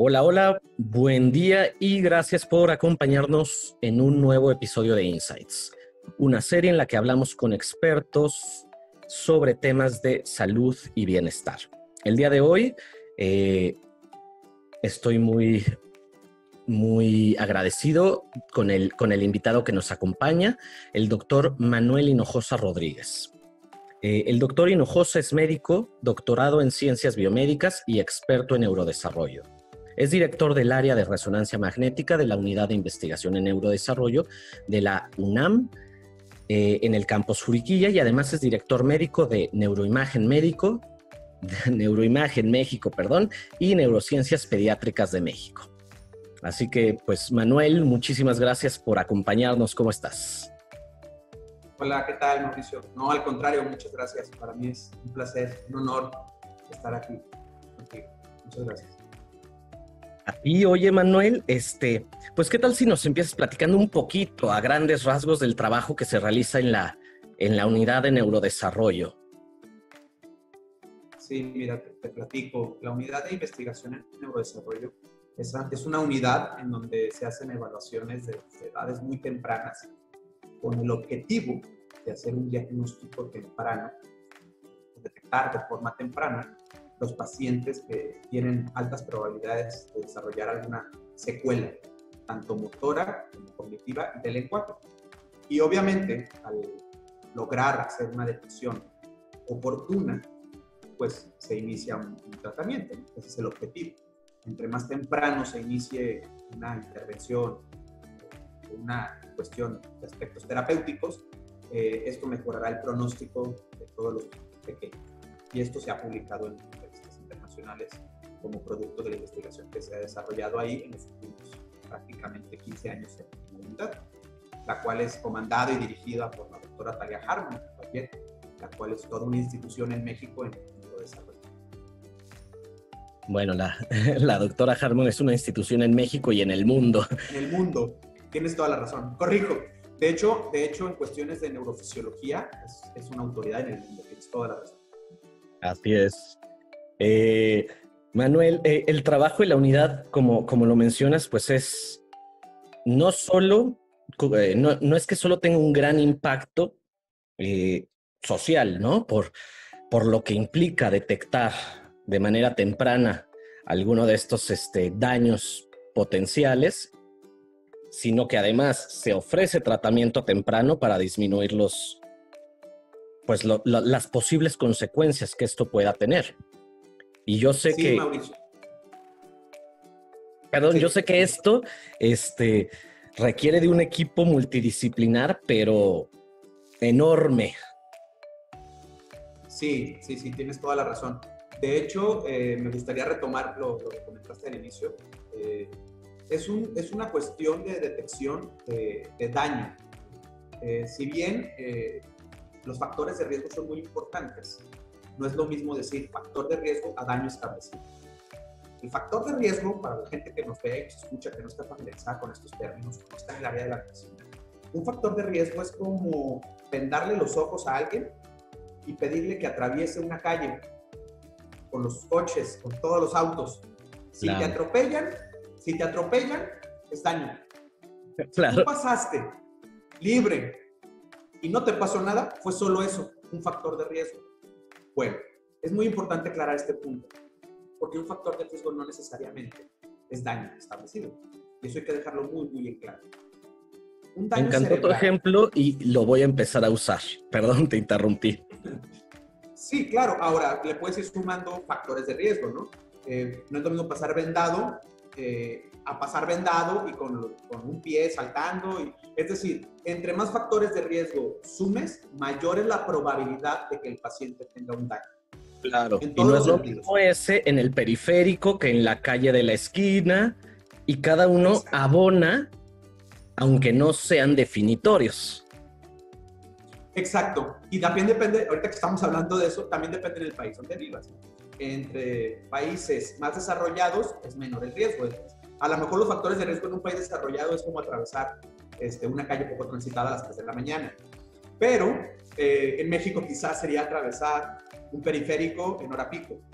Hola, hola, buen día y gracias por acompañarnos en un nuevo episodio de Insights, una serie en la que hablamos con expertos sobre temas de salud y bienestar. El día de hoy estoy muy agradecido con el invitado que nos acompaña, el doctor Manuel Hinojosa Rodríguez. El doctor Hinojosa es médico, doctorado en ciencias biomédicas y experto en neurodesarrollo. Es director del área de resonancia magnética de la Unidad de Investigación en Neurodesarrollo de la UNAM en el campus Juriquilla y además es director médico de Neuroimagen México y Neurociencias Pediátricas de México. Así que, pues, Manuel, muchísimas gracias por acompañarnos. ¿Cómo estás? Hola, ¿qué tal, Mauricio? No, al contrario, muchas gracias. Para mí es un placer, un honor estar aquí contigo. Muchas gracias. Y oye, Manuel, pues qué tal si nos empiezas platicando un poquito a grandes rasgos del trabajo que se realiza en la unidad de neurodesarrollo. Sí, mira, te platico. La unidad de investigación en neurodesarrollo es una unidad en donde se hacen evaluaciones de edades muy tempranas con el objetivo de hacer un diagnóstico temprano, detectar de forma temprana los pacientes que tienen altas probabilidades de desarrollar alguna secuela, tanto motora como cognitiva y de lenguaje. Y obviamente, al lograr hacer una detección oportuna, pues se inicia un tratamiento, ¿no? Ese es el objetivo. Entre más temprano se inicie una intervención, una cuestión de aspectos terapéuticos, esto mejorará el pronóstico de todos los pequeños. Y esto se ha publicado en revistas internacionales como producto de la investigación que se ha desarrollado ahí en los últimos prácticamente 15 años en la unidad, la cual es comandada y dirigida por la doctora Talia Harmon, también, la cual es toda una institución en México en el desarrollo. Bueno, la doctora Harmon es una institución en México y en el mundo. En el mundo, tienes toda la razón. Corrijo. De hecho, en cuestiones de neurofisiología, es una autoridad en el mundo, tienes toda la razón. Así es. Manuel, el trabajo en la unidad, como lo mencionas, pues es no solo, no es que solo tenga un gran impacto social, ¿no? Por lo que implica detectar de manera temprana alguno de estos daños potenciales, sino que además se ofrece tratamiento temprano para disminuir las posibles consecuencias que esto pueda tener. Y yo sé sí, Mauricio. Perdón, sí. Yo sé que esto requiere de un equipo multidisciplinar, pero enorme. Sí, tienes toda la razón. De hecho, me gustaría retomar lo que comentaste al inicio. Es una cuestión de detección de daño. Si bien los factores de riesgo son muy importantes, no es lo mismo decir factor de riesgo a daño establecido. El factor de riesgo, para la gente que nos ve y que se escucha, que no está familiarizada con estos términos, que no está en el área de la medicina, un factor de riesgo es como vendarle los ojos a alguien y pedirle que atraviese una calle con los coches, con todos los autos. Si te atropellan, es daño. Claro. Si tú pasaste libre y no te pasó nada, fue solo eso, un factor de riesgo. Bueno, es muy importante aclarar este punto, porque un factor de riesgo no necesariamente es daño establecido. Y eso hay que dejarlo muy, muy en claro. Un daño Me encantó tu ejemplo y lo voy a empezar a usar. Perdón, te interrumpí. Sí, claro. Ahora, le puedes ir sumando factores de riesgo, ¿no? No es lo mismo pasar vendado a pasar vendado y con un pie saltando. Es decir, entre más factores de riesgo sumes, mayor es la probabilidad de que el paciente tenga un daño. Claro. Y no es lo mismo ese en el periférico que en la calle de la esquina. Y cada uno Exacto. Abona, aunque no sean definitorios. Exacto. Y también depende, ahorita que estamos hablando de eso, también depende del país donde vivas. Entre países más desarrollados es menor el riesgo. A lo mejor los factores de riesgo en un país desarrollado es como atravesar una calle poco transitada a las 3 de la mañana. Pero en México quizás sería atravesar un periférico en hora pico.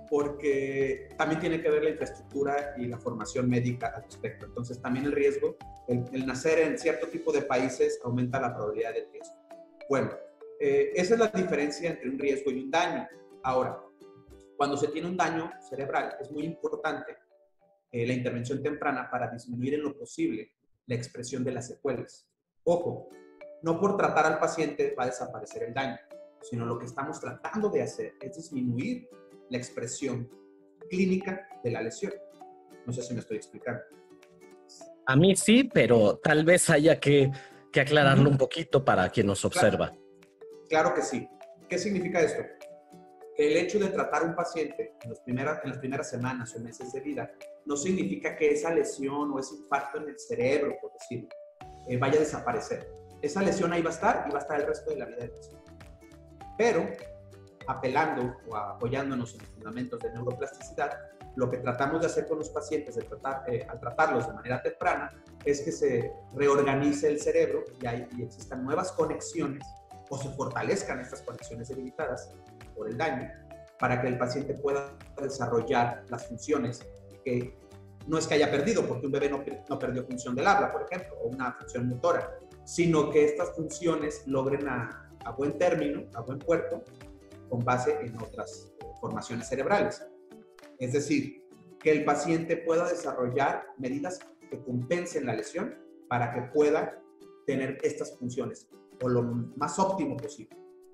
porque también tiene que ver la infraestructura y la formación médica al respecto. Entonces, también el riesgo, el nacer en cierto tipo de países aumenta la probabilidad del riesgo. Bueno, esa es la diferencia entre un riesgo y un daño. Ahora, cuando se tiene un daño cerebral, es muy importante la intervención temprana para disminuir en lo posible la expresión de las secuelas. Ojo, no por tratar al paciente va a desaparecer el daño, sino lo que estamos tratando de hacer es disminuir la expresión clínica de la lesión. No sé si me estoy explicando. A mí sí, pero tal vez haya que aclararlo un poquito para quien nos observa. Claro que sí. ¿Qué significa esto? Que el hecho de tratar a un paciente en las primeras semanas o meses de vida no significa que esa lesión o ese impacto en el cerebro, por decirlo, vaya a desaparecer. Esa lesión ahí va a estar y va a estar el resto de la vida del paciente. Pero, apelando o apoyándonos en los fundamentos de neuroplasticidad, lo que tratamos de hacer con los pacientes al tratarlos de manera temprana es que se reorganice el cerebro y existan nuevas conexiones o se fortalezcan estas conexiones debilitadas por el daño para que el paciente pueda desarrollar las funciones que no es que haya perdido, porque un bebé no perdió función del habla, por ejemplo, o una función motora, sino que estas funciones logren a buen término, a buen puerto, con base en otras formaciones cerebrales. Es decir, que el paciente pueda desarrollar medidas que compensen la lesión para que pueda tener estas funciones o lo más óptimo posible.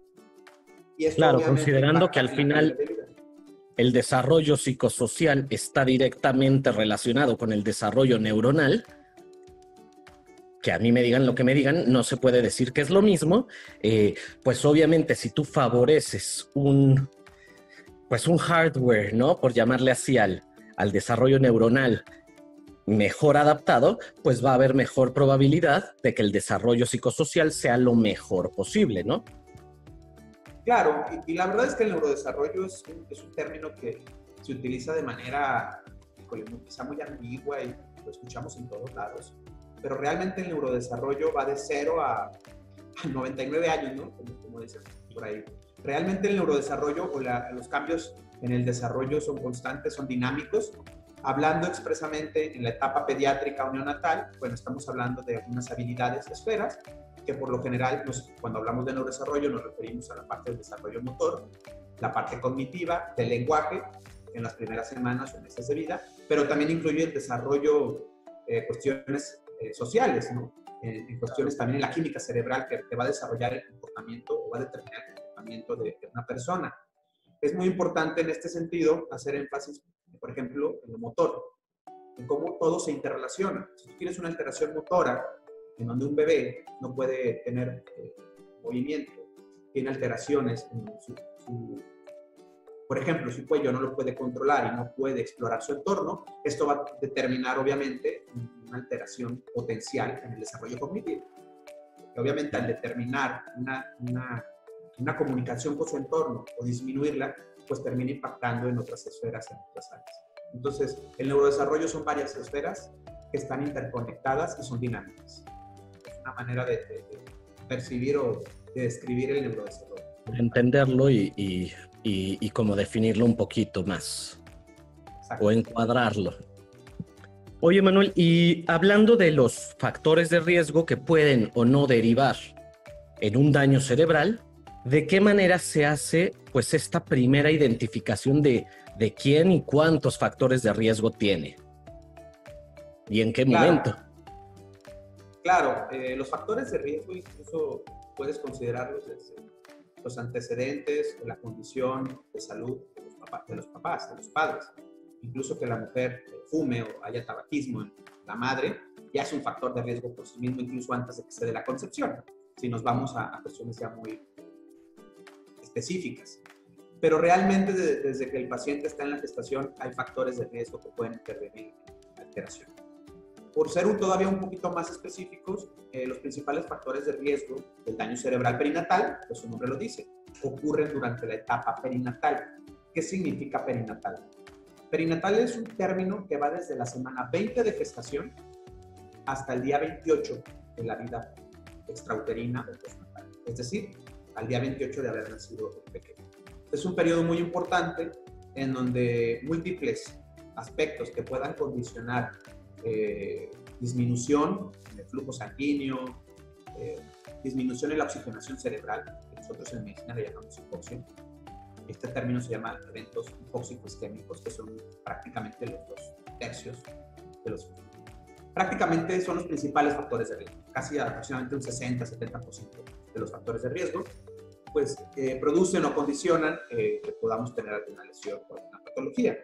Y esto claro, considerando que al final el desarrollo psicosocial está directamente relacionado con el desarrollo neuronal, que a mí me digan lo que me digan, no se puede decir que es lo mismo, pues obviamente si tú favoreces un hardware, ¿no? Por llamarle así al desarrollo neuronal mejor adaptado, pues va a haber mejor probabilidad de que el desarrollo psicosocial sea lo mejor posible, ¿no? Claro, y la verdad es que el neurodesarrollo es un término que se utiliza de manera quizá muy ambigua y lo escuchamos en todos lados, pero realmente el neurodesarrollo va de 0 a 99 años, ¿no? Como dicen por ahí. Realmente el neurodesarrollo o los cambios en el desarrollo son constantes, son dinámicos. Hablando expresamente en la etapa pediátrica o neonatal, bueno, estamos hablando de algunas habilidades, esferas, que por lo general, cuando hablamos de neurodesarrollo, nos referimos a la parte del desarrollo motor, la parte cognitiva, del lenguaje, en las primeras semanas o meses de vida, pero también incluye el desarrollo, cuestiones sociales, ¿no? En cuestiones también en la química cerebral que va a desarrollar el comportamiento o va a determinar el comportamiento de una persona. Es muy importante en este sentido hacer énfasis, por ejemplo, en lo motor, en cómo todo se interrelaciona. Si tú tienes una alteración motora, en donde un bebé no puede tener movimiento, tiene alteraciones en por ejemplo, su cuello no lo puede controlar y no puede explorar su entorno, esto va a determinar obviamente una alteración potencial en el desarrollo cognitivo. Porque obviamente al determinar una comunicación con su entorno o disminuirla, pues termina impactando en otras esferas, en otras áreas. Entonces, el neurodesarrollo son varias esferas que están interconectadas y son dinámicas. Es una manera de percibir o de describir el neurodesarrollo. Entenderlo y como definirlo un poquito más. Exacto. O encuadrarlo. Oye, Manuel, y hablando de los factores de riesgo que pueden o no derivar en un daño cerebral, ¿de qué manera se hace pues esta primera identificación de quién y cuántos factores de riesgo tiene? ¿Y en qué momento? Claro, los factores de riesgo incluso puedes considerarlos desde los antecedentes, la condición de salud de los papás, de los padres. Incluso que la mujer fume o haya tabaquismo en la madre, ya es un factor de riesgo por sí mismo, incluso antes de que se dé la concepción, si nos vamos a cuestiones ya muy específicas. Pero realmente desde que el paciente está en la gestación hay factores de riesgo que pueden intervenir en la alteración. Por ser todavía un poquito más específicos, los principales factores de riesgo del daño cerebral perinatal, pues su nombre lo dice, ocurren durante la etapa perinatal. ¿Qué significa perinatal? Perinatal es un término que va desde la semana 20 de gestación hasta el día 28 de la vida extrauterina o postnatal. Es decir, al día 28 de haber nacido el pequeño. Es un periodo muy importante en donde múltiples aspectos que puedan condicionar disminución en el flujo sanguíneo, disminución en la oxigenación cerebral, que nosotros en medicina le llamamos hipoxia. Este término se llama eventos hipóxico-isquémicos, que son prácticamente los 2/3 de los... Prácticamente son los principales factores de riesgo. Casi aproximadamente un 60-70% de los factores de riesgo, pues producen o condicionan que podamos tener alguna lesión o alguna patología.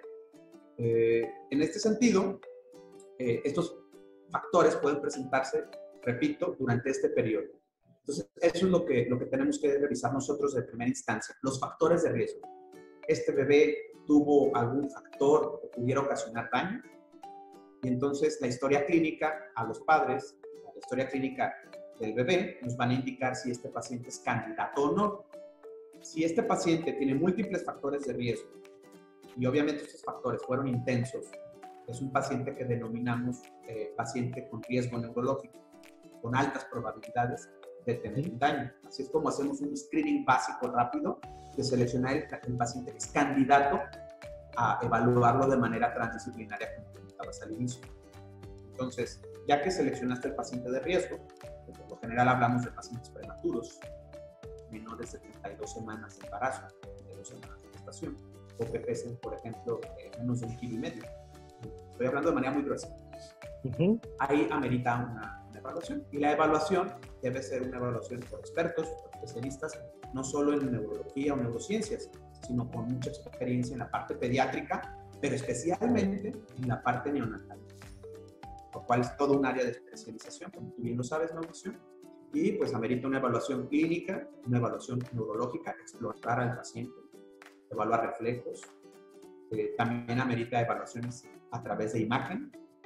En este sentido, estos factores pueden presentarse, repito, durante este periodo. Entonces, eso es lo que tenemos que revisar nosotros de primera instancia, los factores de riesgo. ¿Este bebé tuvo algún factor que pudiera ocasionar daño? Y entonces la historia clínica a los padres, la historia clínica del bebé, nos van a indicar si este paciente es candidato o no. Si este paciente tiene múltiples factores de riesgo, y obviamente estos factores fueron intensos, es un paciente que denominamos paciente con riesgo neurológico, con altas probabilidades de tener un daño. Así es como hacemos un screening básico rápido de seleccionar el paciente que es candidato a evaluarlo de manera transdisciplinaria, como comentabas al inicio. Entonces, ya que seleccionaste el paciente de riesgo, que por lo general hablamos de pacientes prematuros, menores de 32 semanas de embarazo, de 2 semanas de gestación, o que pesen, por ejemplo, menos de 1,5 kilos. Estoy hablando de manera muy gruesa. Ahí amerita una evaluación. Y la evaluación debe ser una evaluación por expertos, por especialistas, no solo en neurología o neurociencias, sino con mucha experiencia en la parte pediátrica, pero especialmente en la parte neonatal, lo cual es todo un área de especialización, como tú bien lo sabes, Mauricio. Y pues amerita una evaluación clínica, una evaluación neurológica, explorar al paciente, evaluar reflejos. También amerita evaluaciones a través de imagen.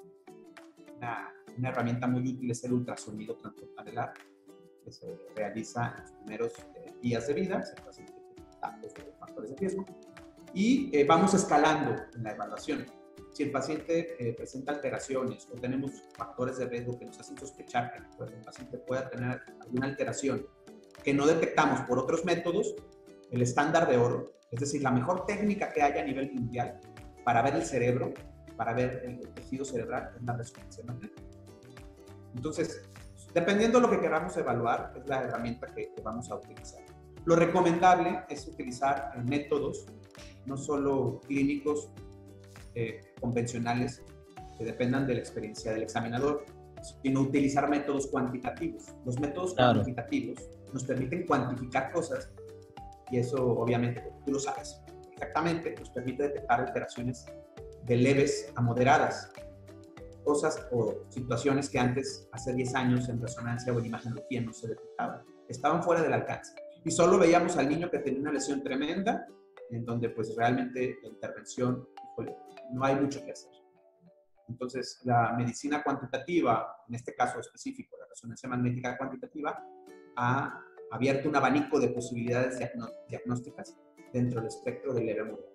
Una herramienta muy útil es el ultrasonido transfrontalar, que se realiza en los primeros días de vida, si el paciente tiene datos de factores de riesgo. Y vamos escalando en la evaluación. Si el paciente presenta alteraciones o tenemos factores de riesgo que nos hacen sospechar que pues, el paciente pueda tener alguna alteración que no detectamos por otros métodos, el estándar de oro, es decir, la mejor técnica que haya a nivel mundial para ver el cerebro, para ver el tejido cerebral, es la resonancia magnética. Entonces, dependiendo de lo que queramos evaluar, es la herramienta que vamos a utilizar. Lo recomendable es utilizar métodos, no solo clínicos convencionales, que dependan de la experiencia del examinador, sino utilizar métodos cuantitativos. Los métodos cuantitativos nos permiten cuantificar cosas y eso, obviamente, tú lo sabes exactamente, nos permite detectar alteraciones de leves a moderadas, cosas o situaciones que antes, hace 10 años, en resonancia o en imagenología no se detectaban. Estaban fuera del alcance. Y solo veíamos al niño que tenía una lesión tremenda, en donde pues realmente la intervención, no hay mucho que hacer. Entonces, la medicina cuantitativa, en este caso específico, la resonancia magnética cuantitativa, ha abierto un abanico de posibilidades diagnósticas dentro del espectro del leve modelo.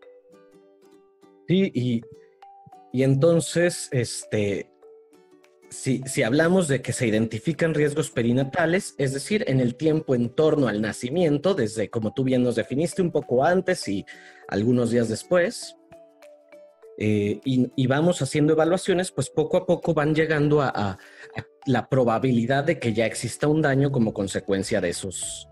Sí, y entonces, si hablamos de que se identifican riesgos perinatales, es decir, en el tiempo en torno al nacimiento, desde como tú bien nos definiste, un poco antes y algunos días después, y vamos haciendo evaluaciones, pues poco a poco van llegando a la probabilidad de que ya exista un daño como consecuencia de esos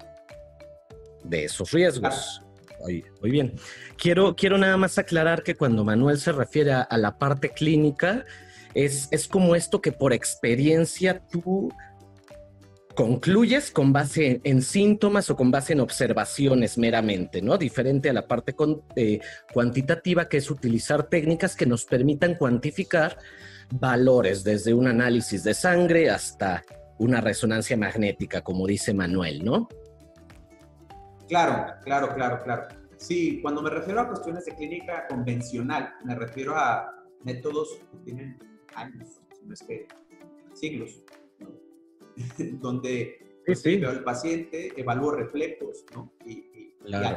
riesgos. Muy bien. Quiero nada más aclarar que cuando Manuel se refiere a la parte clínica, es como esto que por experiencia tú concluyes con base en síntomas o con base en observaciones meramente, ¿no? Diferente a la parte cuantitativa, que es utilizar técnicas que nos permitan cuantificar valores, desde un análisis de sangre hasta una resonancia magnética, como dice Manuel, ¿no? Claro. Sí, cuando me refiero a cuestiones de clínica convencional, me refiero a métodos que tienen años, no es que siglos, ¿no? Donde pues, sí, veo al paciente, evalúo reflejos, ¿no? Claro.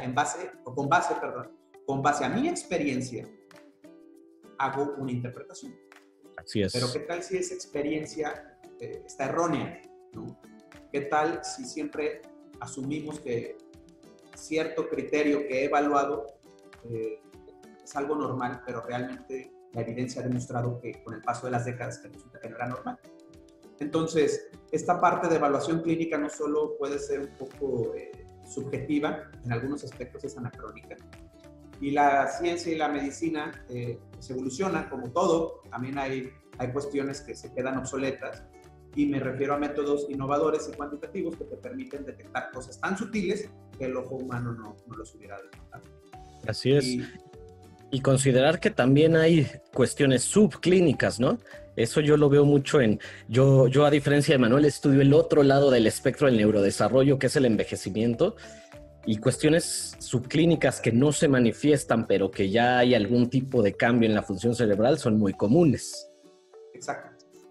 Con base a mi experiencia, hago una interpretación. Así es. Pero ¿qué tal si esa experiencia está errónea, ¿no? ¿Qué tal si siempre asumimos que cierto criterio que he evaluado es algo normal, pero realmente la evidencia ha demostrado que con el paso de las décadas que resulta que no era normal. Entonces, esta parte de evaluación clínica no solo puede ser un poco subjetiva, en algunos aspectos es anacrónica. Y la ciencia y la medicina se evoluciona como todo, también hay cuestiones que se quedan obsoletas, y me refiero a métodos innovadores y cuantitativos que te permiten detectar cosas tan sutiles que el ojo humano no los hubiera detectado. Así es. Y considerar que también hay cuestiones subclínicas, ¿no? Eso yo lo veo mucho yo a diferencia de Manuel, estudio el otro lado del espectro del neurodesarrollo, que es el envejecimiento, y cuestiones subclínicas que no se manifiestan, pero que ya hay algún tipo de cambio en la función cerebral, son muy comunes. Exacto.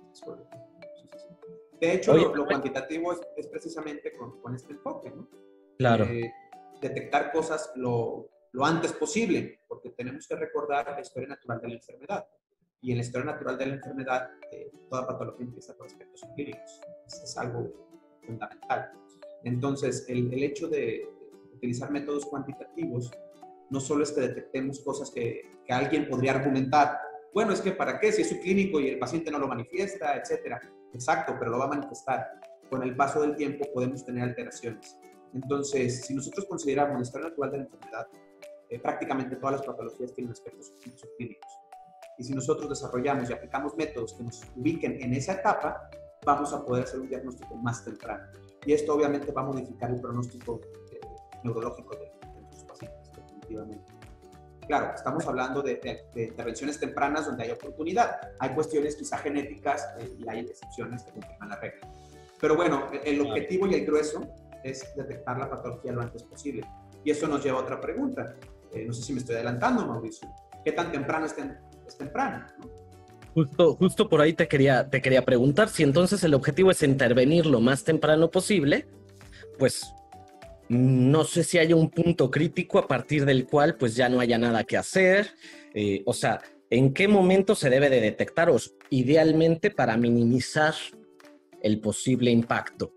De hecho, lo cuantitativo es precisamente con este enfoque, ¿no? Claro. Detectar cosas lo antes posible, porque tenemos que recordar la historia natural de la enfermedad. Y en la historia natural de la enfermedad, toda patología empieza con aspectos clínicos. Es algo fundamental. Entonces, el hecho de utilizar métodos cuantitativos no solo es que detectemos cosas que alguien podría argumentar, bueno, es que ¿para qué? Si es subclínico y el paciente no lo manifiesta, etcétera. Exacto, pero lo va a manifestar. Con el paso del tiempo podemos tener alteraciones. Entonces, si nosotros consideramos la historia natural de la enfermedad, prácticamente todas las patologías tienen aspectos subclínicos. Y si nosotros desarrollamos y aplicamos métodos que nos ubiquen en esa etapa, vamos a poder hacer un diagnóstico más temprano. Y esto obviamente va a modificar el pronóstico neurológico de nuestros pacientes, definitivamente. Claro, estamos hablando de intervenciones tempranas donde hay oportunidad. Hay cuestiones quizá genéticas y hay excepciones que confirman la regla. Pero bueno, el objetivo y el grueso es detectar la patología lo antes posible. Y eso nos lleva a otra pregunta. No sé si me estoy adelantando, Mauricio. ¿Qué tan temprano es temprano? ¿No? Justo por ahí te quería preguntar si entonces el objetivo es intervenir lo más temprano posible, pues no sé si hay un punto crítico a partir del cual pues ya no haya nada que hacer. O sea, ¿en qué momento se debe de detectar idealmente para minimizar el posible impacto?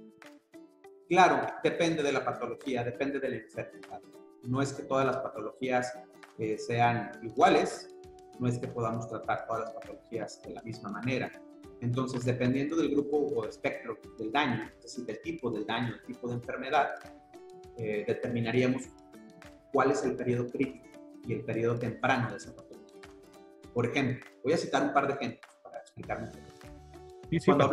Claro, depende de la patología, depende de la enfermedad. No es que todas las patologías sean iguales, no es que podamos tratar todas las patologías de la misma manera. Entonces, dependiendo del grupo o espectro del daño, es decir, del tipo del daño, el tipo de enfermedad, determinaríamos cuál es el periodo crítico y el periodo temprano de esa patología. Por ejemplo, voy a citar un par de ejemplos para explicarme. Sí, Cuando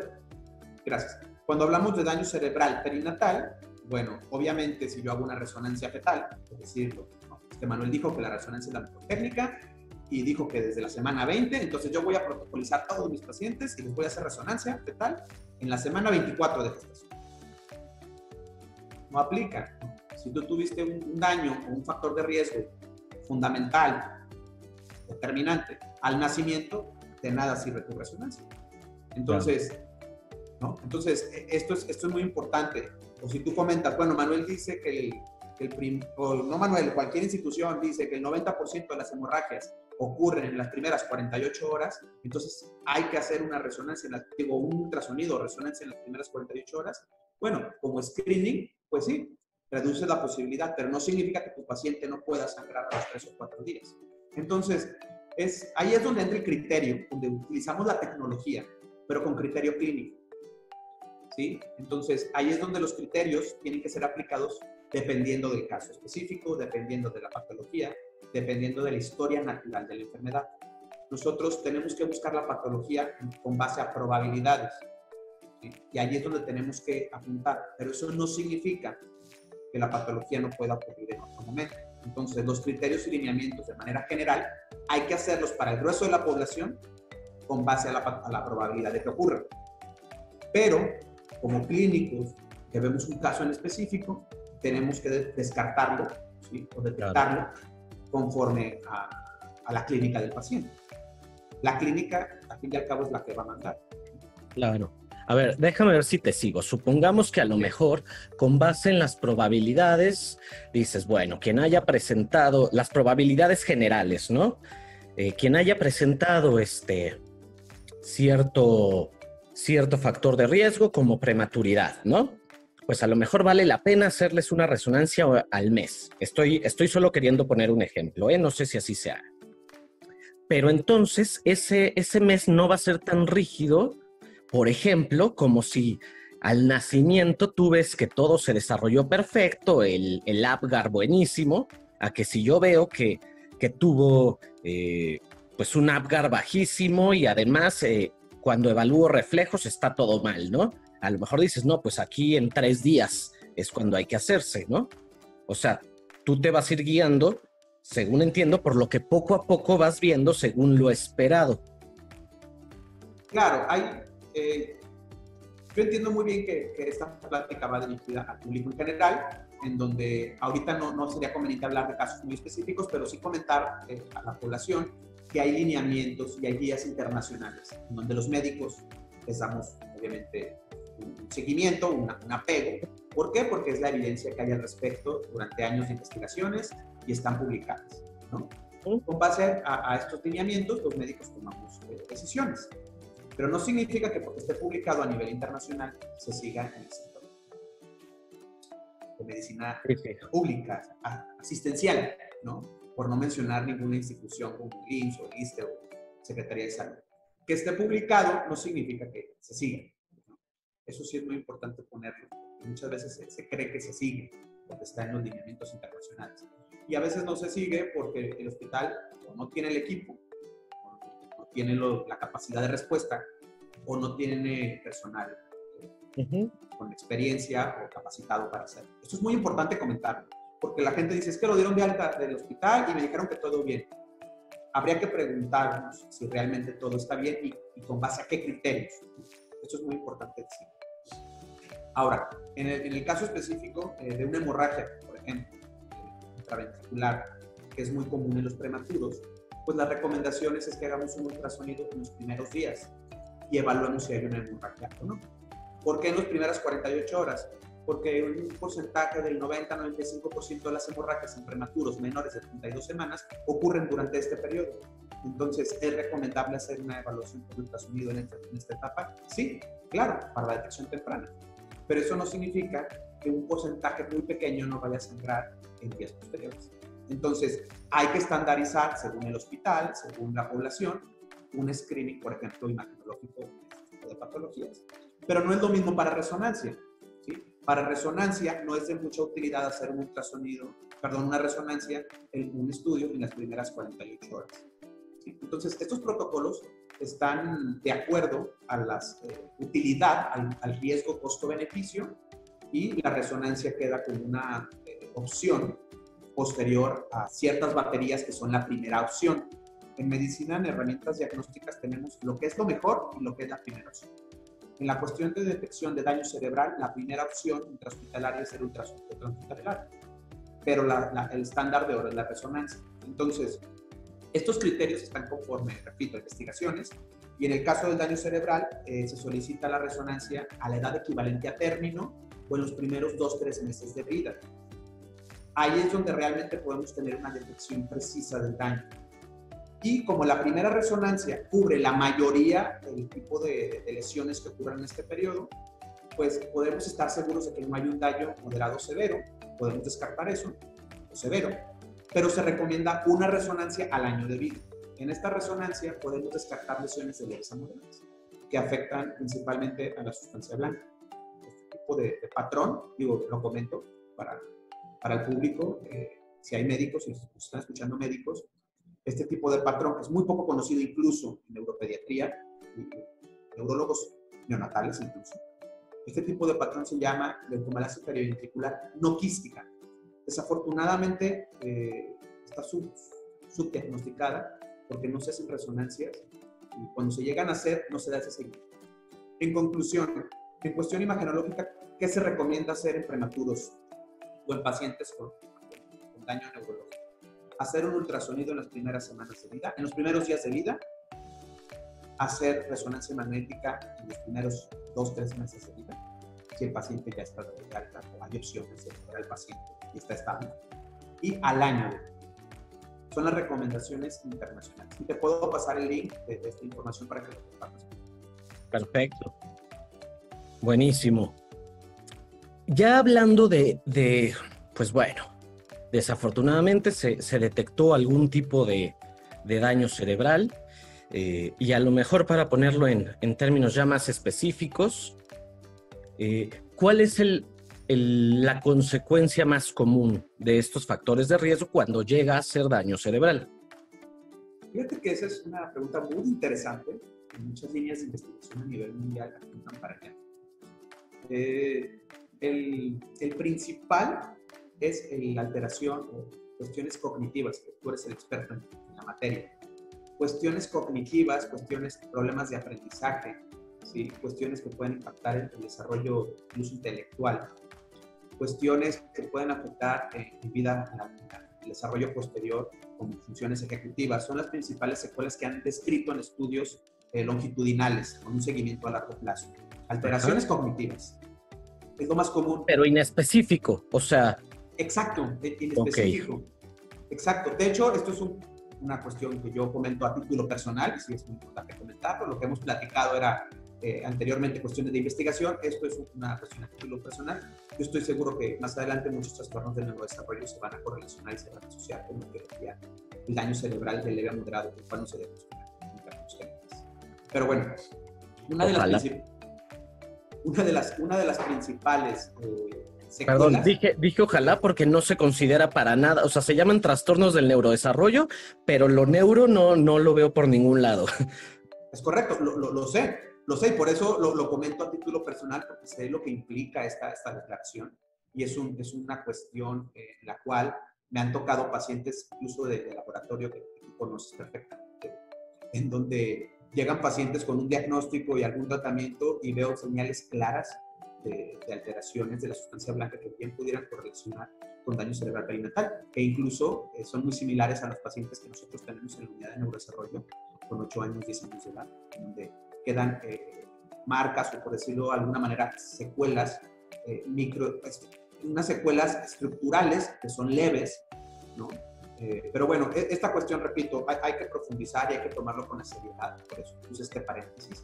hablamos de daño cerebral perinatal, bueno, obviamente si yo hago una resonancia fetal, es decir, Manuel dijo que la resonancia es la mejor técnica y dijo que desde la semana 20, entonces yo voy a protocolizar a todos mis pacientes y les voy a hacer resonancia fetal en la semana 24 de gestación. No aplica. Si tú tuviste un daño o un factor de riesgo fundamental, determinante, al nacimiento, de nada sirve tu resonancia. Entonces, ¿no? Entonces esto es muy importante. O si tú comentas, bueno, Manuel dice que cualquier institución dice que el 90% de las hemorragias ocurren en las primeras 48 horas, entonces hay que hacer una resonancia, un ultrasonido o resonancia en las primeras 48 horas. Bueno, como screening, pues sí, reduce la posibilidad, pero no significa que tu paciente no pueda sangrar a los 3 o 4 días. Entonces, ahí es donde entra el criterio, donde utilizamos la tecnología, pero con criterio clínico. ¿Sí? Entonces, ahí es donde los criterios tienen que ser aplicados dependiendo del caso específico, dependiendo de la patología, dependiendo de la historia natural de la enfermedad. Nosotros tenemos que buscar la patología con base a probabilidades. ¿Sí? Y ahí es donde tenemos que apuntar, pero eso no significa que la patología no pueda ocurrir en otro momento. Entonces, los criterios y lineamientos de manera general hay que hacerlos para el grueso de la población con base a la probabilidad de que ocurra. Pero, como clínicos, que vemos un caso en específico, tenemos que descartarlo, ¿sí? O detectarlo conforme a la clínica del paciente. La clínica, al fin y al cabo, es la que va a mandar. Claro. A ver, déjame ver si te sigo. Supongamos que a lo mejor, con base en las probabilidades, dices, bueno, quien haya presentado las probabilidades generales, ¿no? Quien haya presentado cierto factor de riesgo como prematuridad, ¿no? pues a lo mejor vale la pena hacerles una resonancia al mes. Estoy solo queriendo poner un ejemplo, ¿eh? No sé si así sea. Pero entonces ese mes no va a ser tan rígido, por ejemplo, como si al nacimiento tú ves que todo se desarrolló perfecto, el Apgar buenísimo, a que si yo veo que tuvo pues un Apgar bajísimo y además cuando evalúo reflejos está todo mal, ¿no? A lo mejor dices, no, pues aquí en 3 días es cuando hay que hacerse, ¿no? O sea, tú te vas a ir guiando, según entiendo, por lo que poco a poco vas viendo según lo esperado. Claro, yo entiendo muy bien que esta plática va dirigida al público en general, en donde ahorita no sería conveniente hablar de casos muy específicos, pero sí comentar a la población que hay lineamientos y hay guías internacionales, en donde los médicos les damos, obviamente, un seguimiento, un apego. ¿Por qué? Porque es la evidencia que hay al respecto durante años de investigaciones y están publicadas, ¿no? Con base a estos lineamientos, los médicos tomamos decisiones. Pero no significa que porque esté publicado a nivel internacional se siga en el sector de medicina pública, asistencial, ¿no? Por no mencionar ninguna institución como el IMSS o el ISSSTE o Secretaría de Salud. Que esté publicado no significa que se siga, ¿no? Eso sí es muy importante ponerlo. Muchas veces se cree que se sigue porque está en los lineamientos internacionales. Y a veces no se sigue porque el hospital no tiene el equipo, no tiene la capacidad de respuesta o no tiene personal con experiencia o capacitado para hacerlo. Esto es muy importante comentarlo, porque la gente dice, es que lo dieron de alta del hospital y me dijeron que todo bien. Habría que preguntarnos si realmente todo está bien y con base a qué criterios. Esto es muy importante decir. Ahora, en el caso específico de una hemorragia, por ejemplo, intraventricular, que es muy común en los prematuros, pues las recomendaciones es que hagamos un ultrasonido en los primeros días y evaluemos si hay una hemorragia o no. ¿Por qué en las primeras 48 horas? Porque un porcentaje del 90-95% de las hemorragias en prematuros menores de 32 semanas ocurren durante este periodo. Entonces, ¿es recomendable hacer una evaluación por ultrasonido en esta etapa? Sí, claro, para la detección temprana. Pero eso no significa que un porcentaje muy pequeño no vaya a sangrar en días posteriores. Entonces, hay que estandarizar, según el hospital, según la población, un screening, por ejemplo, imagenológico de patologías. Pero no es lo mismo para resonancia, ¿sí? Para resonancia no es de mucha utilidad hacer un ultrasonido, perdón, una resonancia, un estudio en las primeras 48 horas. ¿Sí? Entonces, estos protocolos están de acuerdo a la utilidad, al riesgo costo-beneficio, y la resonancia queda como una opción posterior a ciertas baterías que son la primera opción. En medicina, en herramientas diagnósticas, tenemos lo que es lo mejor y lo que es la primera opción. En la cuestión de detección de daño cerebral, la primera opción intrahospitalaria es el ultrasonido transhospitalario, pero el estándar de oro es la resonancia. Entonces, estos criterios están conforme, repito, a investigaciones, y en el caso del daño cerebral se solicita la resonancia a la edad equivalente a término o en los primeros 2-3 meses de vida. Ahí es donde realmente podemos tener una detección precisa del daño. Y como la primera resonancia cubre la mayoría del tipo de lesiones que ocurren en este periodo, pues podemos estar seguros de que no hay un daño moderado o severo, podemos descartar eso, o severo, pero se recomienda una resonancia al año de vida. En esta resonancia podemos descartar lesiones de leves a moderadas, que afectan principalmente a la sustancia blanca. Este tipo de patrón, digo, lo comento para el público, si hay médicos, si están escuchando médicos, este tipo de patrón, que es muy poco conocido incluso en neuropediatría, neurólogos neonatales incluso. Este tipo de patrón se llama leucomalacia periventricular no quística. Desafortunadamente está subdiagnosticada porque no se hacen resonancias y cuando se llegan a hacer no se da ese seguimiento. En conclusión, en cuestión imagenológica, ¿qué se recomienda hacer en prematuros o en pacientes con daño neurológico? Hacer un ultrasonido en las primeras semanas de vida, en los primeros días de vida, hacer resonancia magnética en los primeros 2-3 meses de vida, si el paciente ya está de alta o hay opciones de mejorar al paciente y está estable, y al año de vida. Son las recomendaciones internacionales. Y te puedo pasar el link de esta información para que lo compartas. Perfecto. Buenísimo. Ya hablando pues bueno, desafortunadamente se detectó algún tipo de daño cerebral y a lo mejor para ponerlo en términos ya más específicos, ¿cuál es la consecuencia más común de estos factores de riesgo cuando llega a ser daño cerebral? Fíjate que esa es una pregunta muy interesante. Muchas líneas de investigación a nivel mundial apuntan para allá. El principal es la alteración o cuestiones cognitivas, que tú eres el experto en la materia. Cuestiones cognitivas, problemas de aprendizaje, ¿sí? Cuestiones que pueden impactar el desarrollo incluso intelectual, cuestiones que pueden afectar en vida el desarrollo posterior como funciones ejecutivas, son las principales secuelas que han descrito en estudios longitudinales con un seguimiento a largo plazo. Alteraciones cognitivas es lo más común. Pero inespecífico, o sea... Exacto, inespecífico. Okay. Exacto. De hecho, esto es una cuestión que yo comento a título personal, y sí es muy importante comentarlo. Lo que hemos platicado era anteriormente cuestiones de investigación. Esto es una cuestión a título personal. Yo estoy seguro que más adelante muchos trastornos del neurodesarrollo se van a correlacionar y se van a asociar con lo que decía el daño cerebral de leve a moderado, el cual no se debe buscar. Pero bueno, una de las principales secuelas. Perdón, dije ojalá porque no se considera para nada, o sea, se llaman trastornos del neurodesarrollo, pero lo neuro no lo veo por ningún lado. Es correcto, lo sé, y por eso lo comento a título personal, porque sé lo que implica esta declaración, y es una cuestión en la cual me han tocado pacientes, incluso de laboratorio, que tú conoces perfectamente, en donde llegan pacientes con un diagnóstico y algún tratamiento y veo señales claras de alteraciones de la sustancia blanca que bien pudieran correlacionar con daño cerebral perinatal, que incluso son muy similares a los pacientes que nosotros tenemos en la unidad de neurodesarrollo con 8 años, 10 años de edad, donde quedan marcas o, por decirlo de alguna manera, secuelas, unas secuelas estructurales que son leves, ¿no? Pero bueno, esta cuestión, repito, hay que profundizar y hay que tomarlo con la seriedad, por eso puse este paréntesis.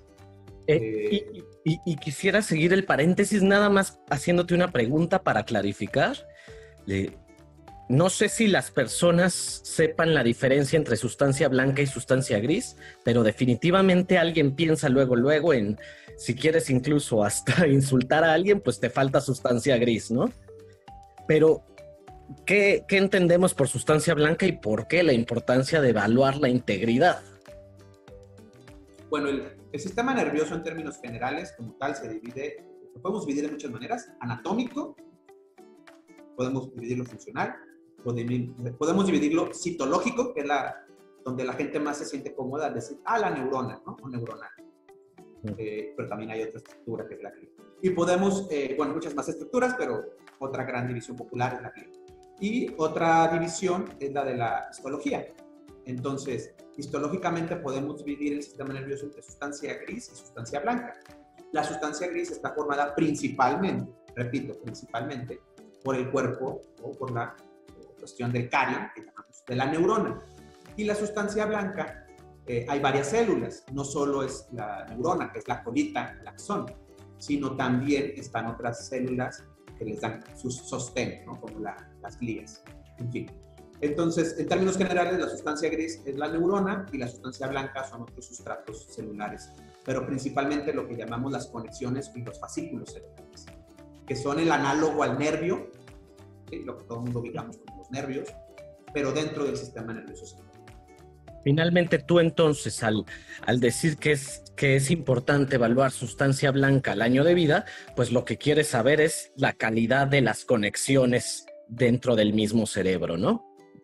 Y quisiera seguir el paréntesis nada más haciéndote una pregunta para clarificar. No sé si las personas sepan la diferencia entre sustancia blanca y sustancia gris, pero definitivamente alguien piensa luego en, si quieres incluso hasta insultar a alguien, pues te falta sustancia gris, ¿no? Pero, ¿qué entendemos por sustancia blanca y por qué la importancia de evaluar la integridad? Bueno, el sistema nervioso en términos generales, como tal, lo podemos dividir de muchas maneras: anatómico, podemos dividirlo funcional, podemos dividirlo citológico, que es donde la gente más se siente cómoda al decir, la neurona, ¿no? O neuronal. Pero también hay otra estructura que es la glía. Y podemos, muchas más estructuras, pero otra gran división popular es la glía. Y otra división es la de la histología. Entonces, histológicamente podemos dividir el sistema nervioso entre sustancia gris y sustancia blanca. La sustancia gris está formada principalmente, repito, principalmente, por el cuerpo o por la cuestión del carión, que llamamos de la neurona. Y la sustancia blanca, hay varias células, no solo es la neurona, que es la colita, el axón, sino también están otras células que les dan su sostén, ¿no? Como las glías, en fin. Entonces, en términos generales, la sustancia gris es la neurona y la sustancia blanca son otros sustratos celulares, pero principalmente lo que llamamos las conexiones y los fascículos cerebrales, que son el análogo al nervio, ¿sí? Lo que todo el mundo ubicamos como los nervios, pero dentro del sistema nervioso central. Finalmente, tú entonces, al decir que es importante evaluar sustancia blanca al año de vida, pues lo que quieres saber es la calidad de las conexiones dentro del mismo cerebro, ¿no?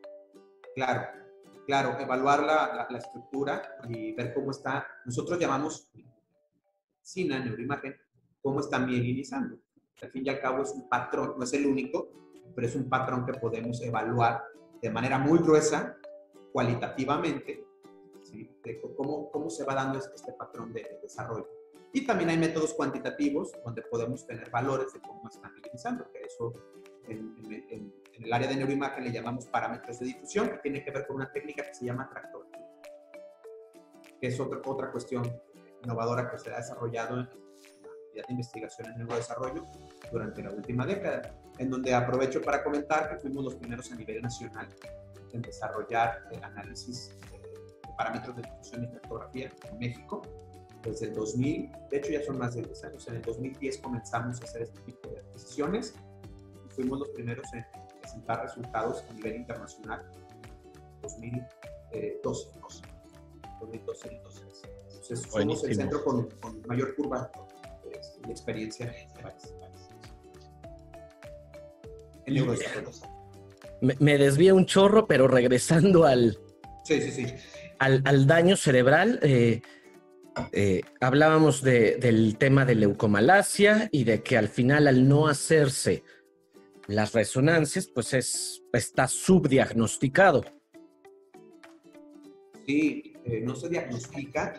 Claro, evaluar la estructura y ver cómo está, nosotros llamamos neuroimagen, cómo está mielinizando. Al fin y al cabo es un patrón, no es el único, pero es un patrón que podemos evaluar de manera muy gruesa, cualitativamente, ¿sí? De cómo se va dando este patrón de desarrollo. Y también hay métodos cuantitativos donde podemos tener valores de cómo están mielinizando, que eso en el área de neuroimagen le llamamos parámetros de difusión, que tiene que ver con una técnica que se llama tractografía, que es otra cuestión innovadora que se ha desarrollado en la unidad de investigación en neurodesarrollo, durante la última década, en donde aprovecho para comentar que fuimos los primeros a nivel nacional en desarrollar el análisis de parámetros de difusión y cartografía en México. Desde el 2000, de hecho ya son más de 10 años, en el 2010 comenzamos a hacer este tipo de adquisiciones y fuimos los primeros en presentar resultados a nivel internacional en 2012 y 2013. Entonces somos el centro con mayor curva de experiencia en el país. En neurodesarrollo. Me desvía un chorro, pero regresando al daño cerebral, hablábamos del tema de leucomalacia y de que al final, al no hacerse las resonancias, pues está subdiagnosticado. Sí, no se diagnostica.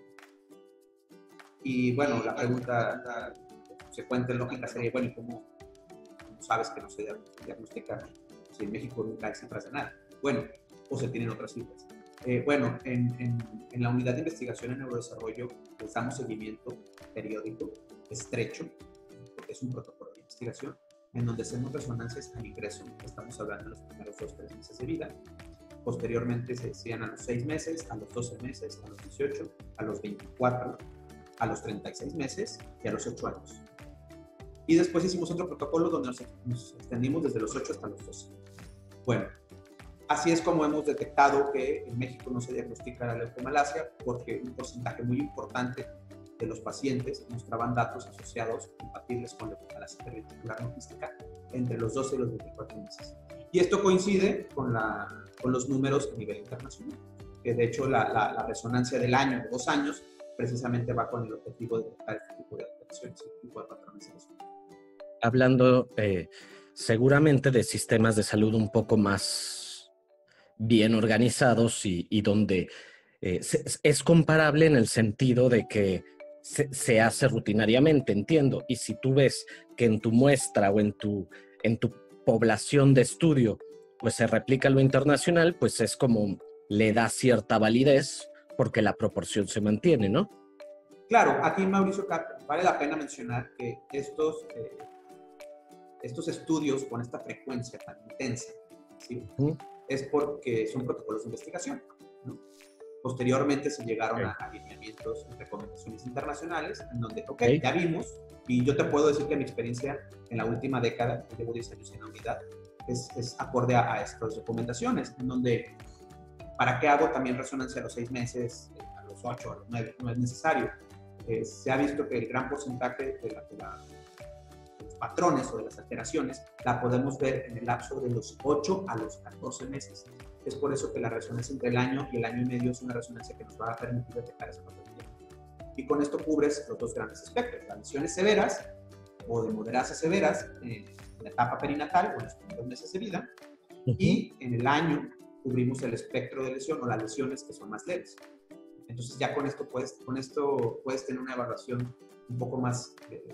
Y bueno, la pregunta, la consecuente lógica sería, bueno, ¿y cómo sabes que no se diagnostica? Si en México nunca hay cifras de nada. Bueno, o se tienen otras cifras. Bueno, en la unidad de investigación en neurodesarrollo les damos seguimiento periódico, estrecho, porque es un protocolo de investigación, en donde hacemos resonancias al ingreso. Estamos hablando de los primeros 2-3 meses de vida. Posteriormente se decían a los 6 meses, a los 12 meses, a los 18, a los 24, a los 36 meses y a los 8 años. Y después hicimos otro protocolo donde nos extendimos desde los 8 hasta los 12. Bueno, así es como hemos detectado que en México no se diagnostica la leucomalacia, porque un porcentaje muy importante de los pacientes mostraban datos asociados compatibles con leucomalacia cerebrovascular no quística entre los 12 y los 24 meses. Y esto coincide con los números a nivel internacional, que de hecho la resonancia del año, de 2 años, precisamente va con el objetivo de detectar este tipo de alteraciones, este tipo de patrones. Hablando seguramente de sistemas de salud un poco más bien organizados y donde es comparable en el sentido de que se hace rutinariamente, entiendo. Y si tú ves que en tu muestra o en tu población de estudio pues se replica lo internacional, pues es como le da cierta validez porque la proporción se mantiene, ¿no? Claro, aquí Mauricio, vale la pena mencionar que estos estudios con esta frecuencia tan intensa, ¿sí? Es porque son protocolos de investigación, ¿no? Posteriormente se llegaron a alineamientos y recomendaciones internacionales en donde, ya vimos, y yo te puedo decir que mi experiencia en la última década, llevo 10 años en la unidad, es acorde a estas recomendaciones, en donde, ¿para qué hago también resonancia a los 6 meses, a los 8, a los 9? No es necesario. Se ha visto que el gran porcentaje de los patrones o de las alteraciones la podemos ver en el lapso de los 8 a los 14 meses. Es por eso que la resonancia entre el año y el año y medio es una resonancia que nos va a permitir detectar esa patología. Y con esto cubres los dos grandes espectros, las lesiones severas o de moderadas a severas en la etapa perinatal o en los primeros meses de vida, y en el año cubrimos el espectro de lesión o las lesiones que son más leves. Entonces ya con esto puedes tener una evaluación un poco más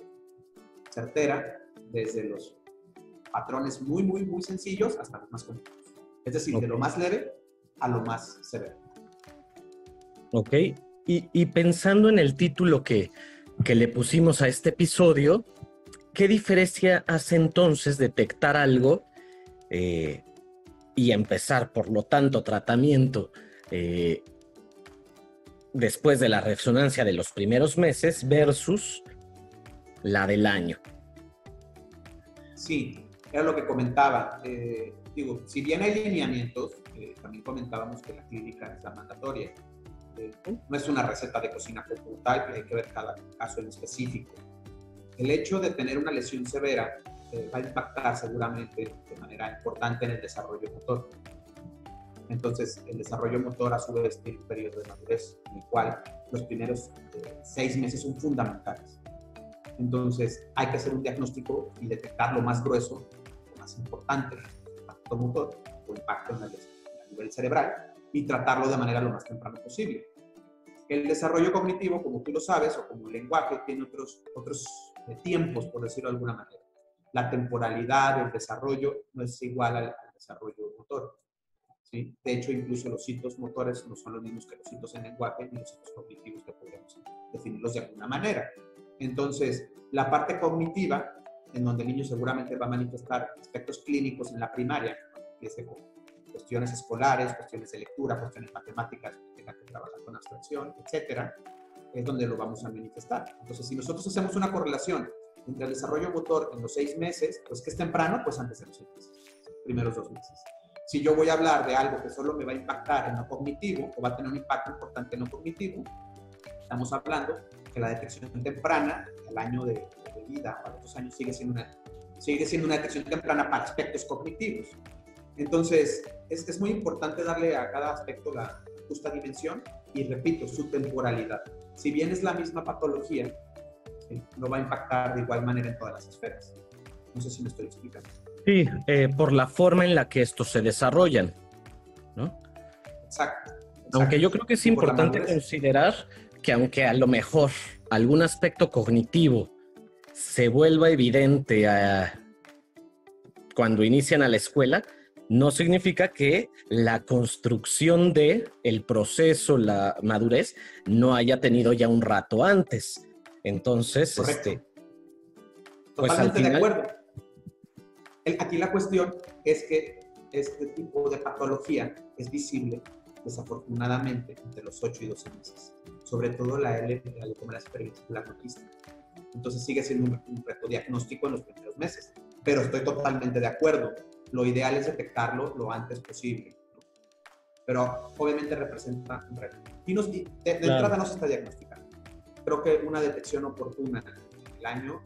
certera, desde los patrones muy, muy, muy sencillos hasta los más complejos. Es decir, de lo más leve a lo más severo. Ok, y pensando en el título que le pusimos a este episodio, ¿qué diferencia hace entonces detectar algo y empezar, por lo tanto, tratamiento después de la resonancia de los primeros meses versus la del año? Sí, era lo que comentaba. Digo, si bien hay lineamientos, también comentábamos que la clínica es la mandatoria. No es una receta de cocina como tal, que hay que ver cada caso en específico. El hecho de tener una lesión severa va a impactar seguramente de manera importante en el desarrollo motor. Entonces, el desarrollo motor a su vez tiene un periodo de madurez en el cual los primeros 6 meses son fundamentales. Entonces, hay que hacer un diagnóstico y detectar lo más grueso, lo más importante, el impacto motor o impacto a nivel cerebral, y tratarlo de manera lo más temprana posible. El desarrollo cognitivo, como tú lo sabes, o como el lenguaje, tiene otros tiempos, por decirlo de alguna manera. La temporalidad del desarrollo no es igual al desarrollo motor, ¿sí? De hecho, incluso los hitos motores no son los mismos que los hitos en lenguaje ni los hitos cognitivos, que podemos definirlos de alguna manera. Entonces, la parte cognitiva en donde el niño seguramente va a manifestar aspectos clínicos en la primaria, empiece con cuestiones escolares, cuestiones de lectura, cuestiones matemáticas, que tenga que trabajar con abstracción, etcétera, es donde lo vamos a manifestar. Entonces, si nosotros hacemos una correlación entre el desarrollo motor en los 6 meses, pues que es temprano, pues antes de los 6 meses, primeros 2 meses. Si yo voy a hablar de algo que solo me va a impactar en lo cognitivo, o va a tener un impacto importante en lo cognitivo, estamos hablando que la detección temprana, al año de vida, o a los 2 años, sigue siendo una detección temprana para aspectos cognitivos. Entonces, es muy importante darle a cada aspecto la justa dimensión y, repito, su temporalidad. Si bien es la misma patología, no va a impactar de igual manera en todas las esferas. No sé si me estoy explicando. Sí, por la forma en la que estos se desarrollan, ¿no? Exacto. Aunque yo creo que es importante considerar que aunque a lo mejor algún aspecto cognitivo se vuelva evidente cuando inician a la escuela, no significa que la construcción de el proceso, la madurez, no haya tenido ya un rato antes. Entonces, pues totalmente al final, de acuerdo. Aquí la cuestión es que este tipo de patología es visible, desafortunadamente, entre los 8 y 12 meses. Sobre todo la leptomeresis periventricular no quística. Entonces sigue siendo un reto diagnóstico en los primeros meses. Pero estoy totalmente de acuerdo. Lo ideal es detectarlo lo antes posible, ¿no? Pero obviamente representa un reto. Y de entrada no se está diagnosticando. Creo que una detección oportuna en el año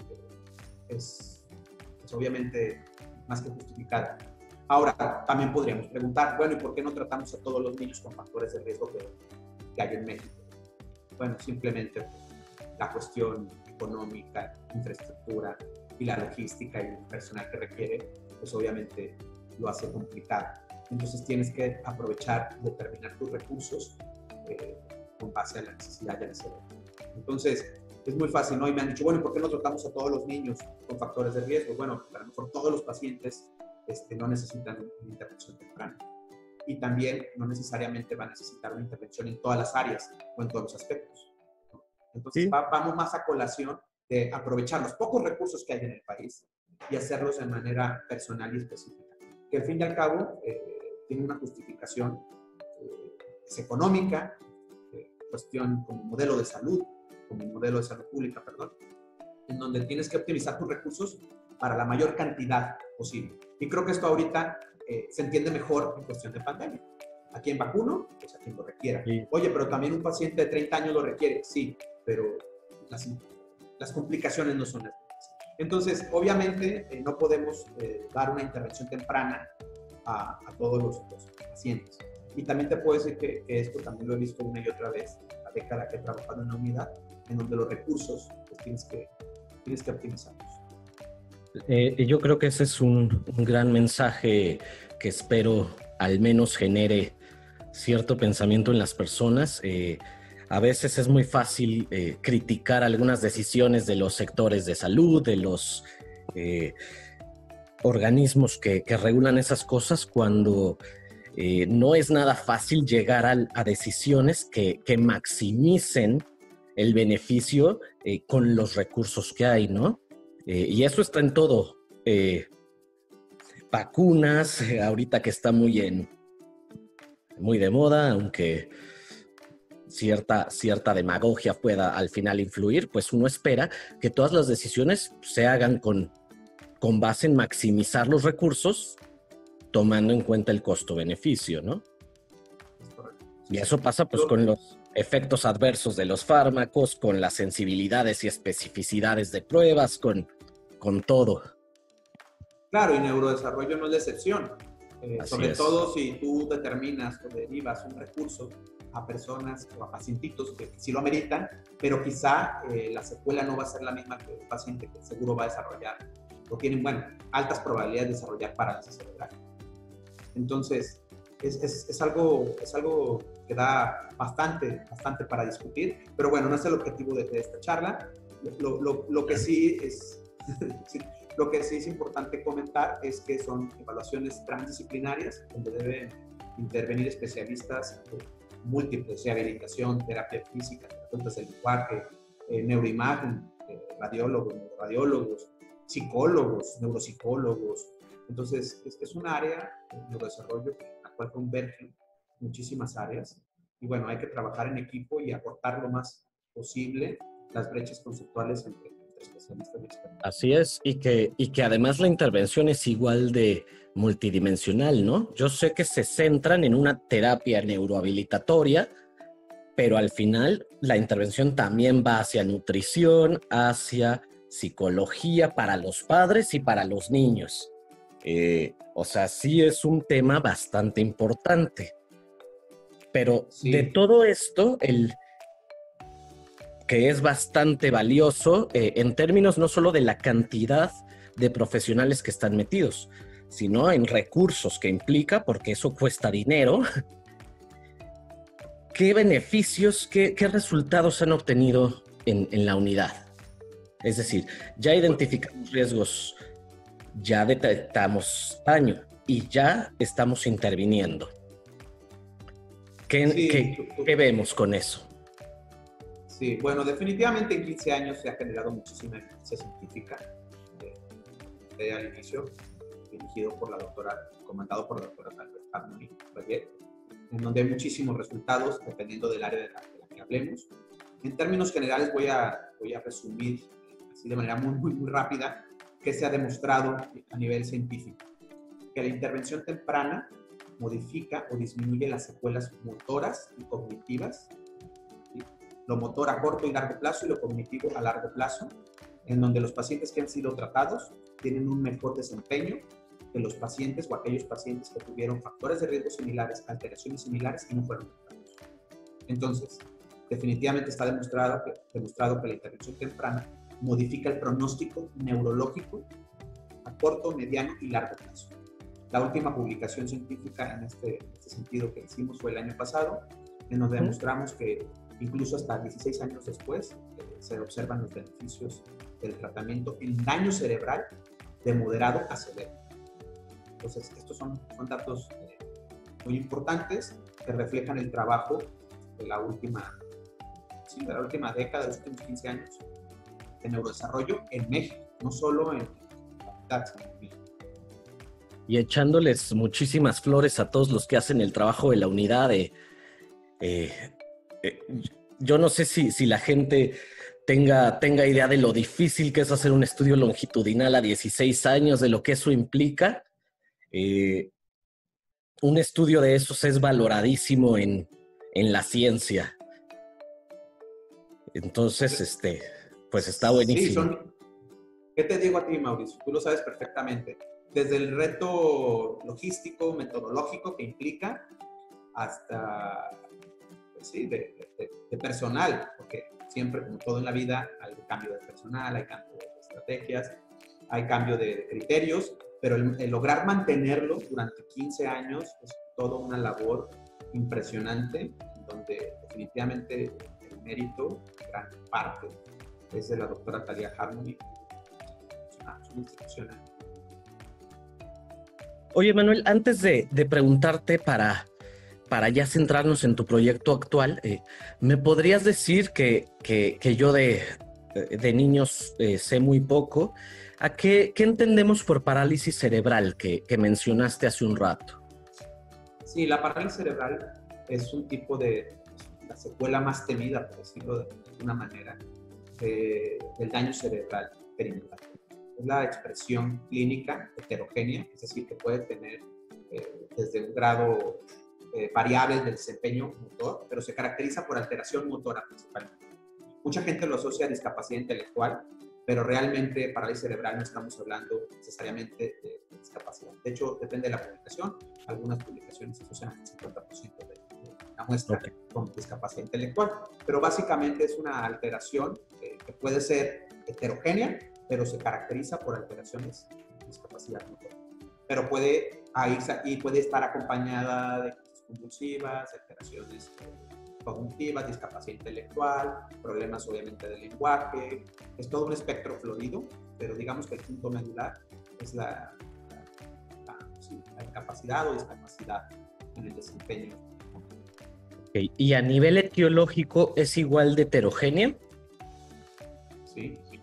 es obviamente más que justificada. Ahora, también podríamos preguntar, bueno, ¿y por qué no tratamos a todos los niños con factores de riesgo que hay en México? Bueno, simplemente la cuestión económica, infraestructura y la logística y el personal que requiere, pues obviamente lo hace complicado. Entonces tienes que aprovechar, determinar tus recursos con base a la necesidad y a la necesidad. Entonces, es muy fácil, ¿no? Y me han dicho, bueno, ¿por qué no tratamos a todos los niños con factores de riesgo? Bueno, a lo mejor todos los pacientes no necesitan una intervención temprana. Y también no necesariamente va a necesitar una intervención en todas las áreas o en todos los aspectos, ¿no? Entonces, sí, vamos más a colación de aprovechar los pocos recursos que hay en el país y hacerlos de manera personal y específica. Que al fin y al cabo tiene una justificación es económica, cuestión como modelo de salud, pública, perdón, en donde tienes que optimizar tus recursos para la mayor cantidad posible. Y creo que esto ahorita se entiende mejor en cuestión de pandemia. ¿A quién vacuno? Pues a quien lo requiera. Sí. Oye, pero también un paciente de 30 años lo requiere. Sí, pero las complicaciones no son las mismas. Entonces, obviamente, no podemos dar una intervención temprana a todos los pacientes. Y también te puedo decir que esto también lo he visto una y otra vez, la década que he trabajado en una unidad, en donde los recursos pues, tienes que optimizarlos. Yo creo que ese es un gran mensaje que espero al menos genere cierto pensamiento en las personas. A veces es muy fácil criticar algunas decisiones de los sectores de salud, de los organismos que regulan esas cosas, cuando no es nada fácil llegar a decisiones que maximicen el beneficio con los recursos que hay, ¿no? Y eso está en todo. Vacunas, ahorita que está muy de moda, aunque cierta demagogia pueda al final influir, pues uno espera que todas las decisiones se hagan con base en maximizar los recursos, tomando en cuenta el costo-beneficio, ¿no? Y eso pasa pues con los efectos adversos de los fármacos, con las sensibilidades y especificidades de pruebas, con todo. Claro, y neurodesarrollo no es la excepción. Sobre todo si tú determinas o derivas un recurso a personas o a pacientitos que sí lo ameritan, pero quizá la secuela no va a ser la misma que el paciente que seguro va a desarrollar o tienen, altas probabilidades de desarrollar parálisis cerebral. Entonces, es algo que da bastante para discutir, pero bueno, no es el objetivo de esta charla. Lo que sí es... Lo que sí es importante comentar es que son evaluaciones transdisciplinarias donde deben intervenir especialistas múltiples, rehabilitación, terapia física, terapeutas del lenguaje, neuroimagen, radiólogos, psicólogos, neuropsicólogos. Entonces, es un área de neurodesarrollo en la cual convergen muchísimas áreas. Y bueno, hay que trabajar en equipo y acortar lo más posible las brechas conceptuales entre especialistas y expertos. Así es, y que además la intervención es igual de multidimensional, ¿no? Yo sé que se centran en una terapia neurohabilitatoria, pero al final la intervención también va hacia nutrición, hacia psicología para los padres y para los niños. O sea, sí es un tema bastante importante. Pero de Sí, todo esto, el que es bastante valioso en términos no solo de la cantidad de profesionales que están metidos, sino en recursos que implica, porque eso cuesta dinero. ¿Qué beneficios, qué resultados han obtenido en la unidad? Es decir, ya identificamos riesgos, ya detectamos daño y ya estamos interviniendo. ¿Qué, sí, qué, qué vemos con eso? sí. Bueno, definitivamente en 15 años se ha generado muchísima evidencia científica al inicio, dirigido por la doctora, comandado por la doctora Harmony, en donde hay muchísimos resultados dependiendo del área de la que hablemos. En términos generales voy a resumir así de manera muy rápida que se ha demostrado a nivel científico. Que la intervención temprana modifica o disminuye las secuelas motoras y cognitivas, ¿sí? Lo motor a corto y largo plazo y lo cognitivo a largo plazo, en donde los pacientes que han sido tratados tienen un mejor desempeño que los pacientes o aquellos pacientes que tuvieron factores de riesgo similares, alteraciones similares y no fueron tratados. Entonces, definitivamente está demostrado que la intervención temprana modifica el pronóstico neurológico a corto, mediano y largo plazo. La última publicación científica en este sentido que hicimos fue el año pasado, en donde demostramos que incluso hasta 16 años después se observan los beneficios del tratamiento en daño cerebral de moderado a severo. Entonces, estos son datos muy importantes que reflejan el trabajo de la última década, de los últimos 15 años de neurodesarrollo en México, no solo en la sino en México. Y echándoles muchísimas flores a todos los que hacen el trabajo de la unidad. Yo no sé si la gente tenga idea de lo difícil que es hacer un estudio longitudinal a 16 años, de lo que eso implica. Un estudio de esos es valoradísimo en la ciencia. Entonces, pues está Sí, buenísimo. ¿qué te digo a ti, Mauricio? Tú lo sabes perfectamente. Desde el reto logístico, metodológico que implica, hasta, pues sí, de personal, porque siempre, como todo en la vida, hay cambio de personal, hay cambio de estrategias, hay cambio de criterios, pero el lograr mantenerlo durante 15 años es toda una labor impresionante, donde definitivamente el mérito, gran parte, es de la doctora Talia Harmony. Es una institución. Oye, Manuel, antes de preguntarte para ya centrarnos en tu proyecto actual, ¿me podrías decir que yo de niños sé muy poco? ¿A qué entendemos por parálisis cerebral que mencionaste hace un rato? Sí, la parálisis cerebral es un tipo la secuela más temida, por decirlo de alguna manera, del daño cerebral perimetral. Es la expresión clínica heterogénea, es decir, que puede tener desde un grado variable del desempeño motor, pero se caracteriza por alteración motora principalmente. Mucha gente lo asocia a discapacidad intelectual, pero realmente parálisis cerebral no estamos hablando necesariamente de discapacidad. De hecho, depende de la publicación. Algunas publicaciones asocian al 50% de la muestra con discapacidad intelectual, pero básicamente es una alteración que puede ser heterogénea, pero se caracteriza por alteraciones de discapacidad motora. Pero puede estar acompañada de crisis convulsivas, alteraciones cognitivas, discapacidad intelectual, problemas obviamente del lenguaje. Es todo un espectro florido, pero digamos que el punto medular es la incapacidad o discapacidad en el desempeño. Okay. ¿Y a nivel etiológico es igual de heterogénea? Sí,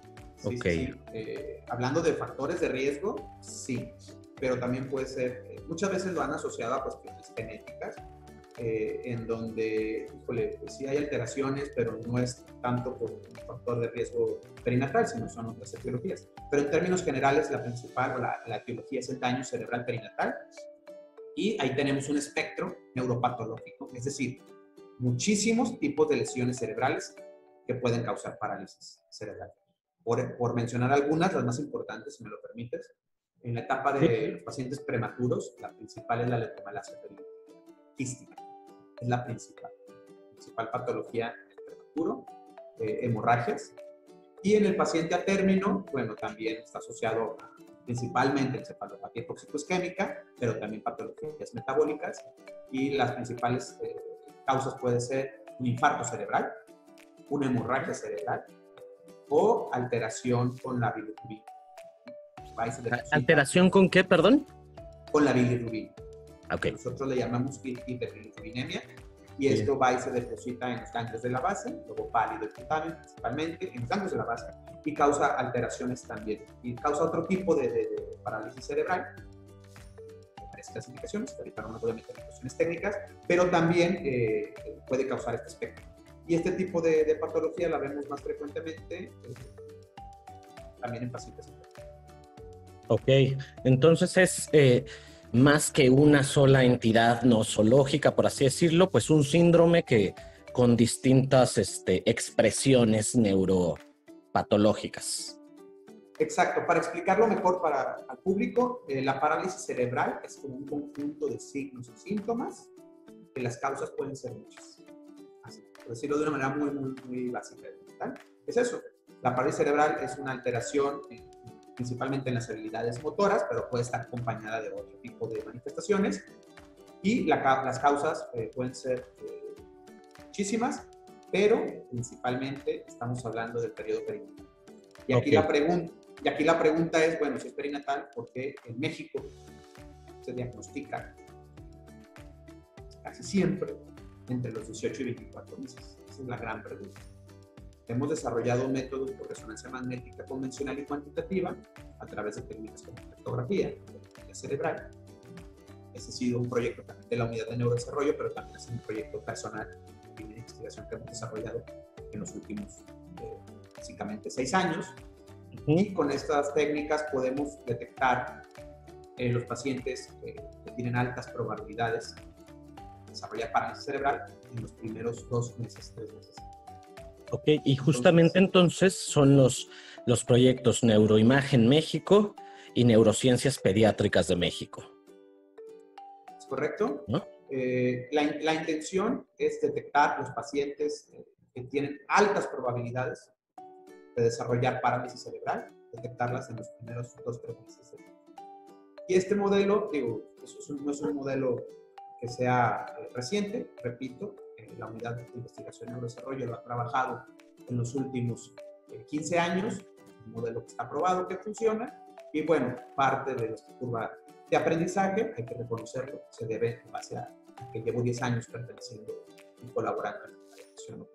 Sí, Ok. sí, sí. Hablando de factores de riesgo, sí, pero también puede ser, muchas veces lo han asociado a cuestiones genéticas, en donde, híjole, pues sí hay alteraciones, pero no es tanto por un factor de riesgo perinatal, sino son otras etiologías. Pero en términos generales, la principal o la etiología es el daño cerebral perinatal, y ahí tenemos un espectro neuropatológico, es decir, muchísimos tipos de lesiones cerebrales que pueden causar parálisis cerebral. Por mencionar algunas, las más importantes, si me lo permites, en la etapa Sí. de los pacientes prematuros, la principal es la leucomalacia quística, es la principal patología en el prematuro, hemorragias. Y en el paciente a término, bueno, también está asociado principalmente encefalopatía hipoxico-isquémica, pero también patologías metabólicas. Y las principales causas pueden ser un infarto cerebral, una hemorragia cerebral o alteración con la bilirrubina. ¿Alteración con qué, perdón? Con la bilirrubina. Ok. Nosotros le llamamos hiperbilirrubinemia, y Sí. esto va y se deposita en los ganglios de la base, luego pálido y cutáneo principalmente, en los ganglios de la base, y causa alteraciones también. Y causa otro tipo de parálisis cerebral, varias clasificaciones, que ahorita no me voy a meter en cuestiones técnicas, pero también puede causar este espectro. Y este tipo de patología la vemos más frecuentemente también en pacientes. Ok, entonces es más que una sola entidad nosológica, por así decirlo, pues un síndrome que con distintas expresiones neuropatológicas. Exacto, para explicarlo mejor al público, la parálisis cerebral es como un conjunto de signos y síntomas, que las causas pueden ser muchas. Así, por decirlo de una manera muy básica. ¿Tal? Es eso. La parálisis cerebral es una alteración principalmente en las habilidades motoras, pero puede estar acompañada de otro tipo de manifestaciones. Y las causas pueden ser muchísimas, pero principalmente estamos hablando del periodo perinatal. Y aquí, Okay. la pregunta es, bueno, si es perinatal, ¿por qué en México se diagnostica casi siempre entre los 18 y 24 meses? Esa es la gran pregunta. Hemos desarrollado métodos por resonancia magnética convencional y cuantitativa a través de técnicas como espectrografía, cerebral. Ese ha sido un proyecto también de la unidad de neurodesarrollo, pero también es un proyecto personal de investigación que hemos desarrollado en los últimos, básicamente, 6 años. Y con estas técnicas podemos detectar los pacientes que tienen altas probabilidades de desarrollar parálisis cerebral en los primeros 2 meses, 3 meses. Ok, y justamente entonces son los proyectos Neuroimagen México y Neurociencias Pediátricas de México. ¿Es correcto? ¿No? La intención es detectar los pacientes que tienen altas probabilidades de desarrollar parálisis cerebral, detectarlas en los primeros 2-3 meses. Y este modelo, digo, no es un modelo que sea reciente, repito, la unidad de investigación y neurodesarrollo lo ha trabajado en los últimos 15 años, un modelo que está aprobado, que funciona, y bueno, parte de nuestra curva de aprendizaje, hay que reconocerlo, se debe en base a que llevo 10 años perteneciendo y colaborando en la educación.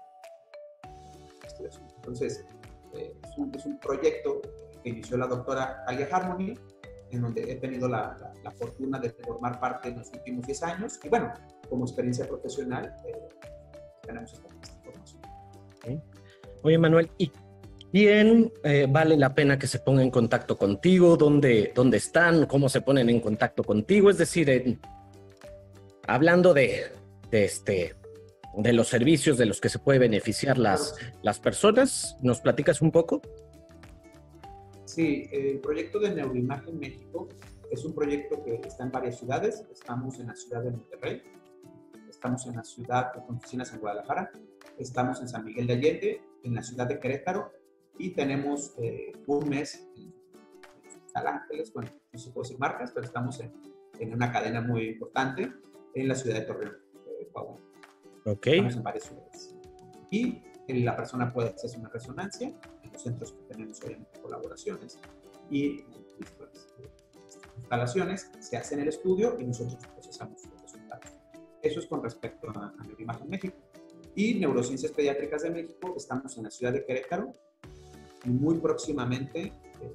Entonces, es un proyecto que inició la doctora Alia Harmony, en donde he tenido la fortuna de formar parte en los últimos 10 años, y bueno, como experiencia profesional, tenemos esta información. Okay. Oye, Manuel, ¿y quién vale la pena que se ponga en contacto contigo? ¿Dónde están? ¿Cómo se ponen en contacto contigo? Es decir, hablando de los servicios de los que se puede beneficiar Claro que sí. las personas, ¿nos platicas un poco? Sí, el proyecto de Neuroimagen México es un proyecto que está en varias ciudades. Estamos en la ciudad de Monterrey, estamos en la ciudad con oficinas en Guadalajara, estamos en San Miguel de Allende, en la ciudad de Querétaro, y tenemos un mes en San Ángeles, bueno, no se puede decir marcas, pero estamos en una cadena muy importante en la ciudad de Torreón, Coahuila. Okay. Estamos en varias ciudades. Y la persona puede hacerse una resonancia en los centros que tenemos obviamente colaboraciones, y las instalaciones se hacen en el estudio y nosotros procesamos los resultados. Eso es con respecto a Neuroimagen México. Y Neurociencias Pediátricas de México, estamos en la ciudad de Querétaro, y muy próximamente.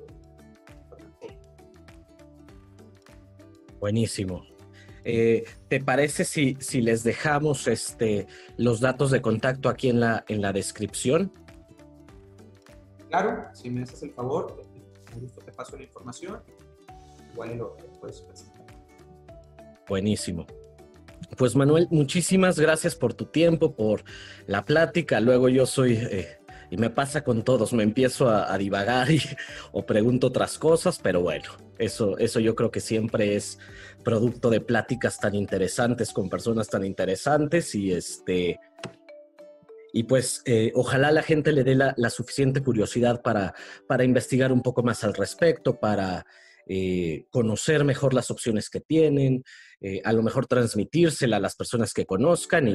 Buenísimo. ¿Te parece si les dejamos los datos de contacto aquí en la descripción? Claro, si me haces el favor, con gusto te paso la información, igual lo puedes presentar. Buenísimo. Pues Manuel, muchísimas gracias por tu tiempo, por la plática. Luego yo soy, y me pasa con todos, me empiezo a divagar o pregunto otras cosas, pero bueno, eso yo creo que siempre es producto de pláticas tan interesantes con personas tan interesantes y pues ojalá la gente le dé la suficiente curiosidad para investigar un poco más al respecto, para conocer mejor las opciones que tienen, a lo mejor transmitírsela a las personas que conozcan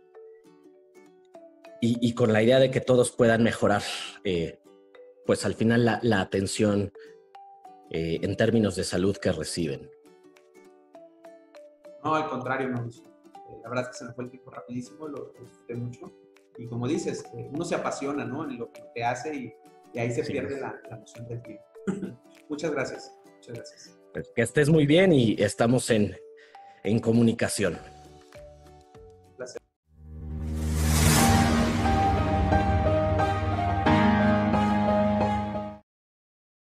y con la idea de que todos puedan mejorar, pues al final la atención en términos de salud que reciben. No, al contrario, Mauricio. La verdad es que se me fue el tiempo rapidísimo, lo disfruté mucho. Y como dices, uno se apasiona, ¿no?, en lo que hace y ahí se pierde la noción del tiempo. Muchas gracias. Muchas gracias. Pues que estés muy bien y estamos en comunicación.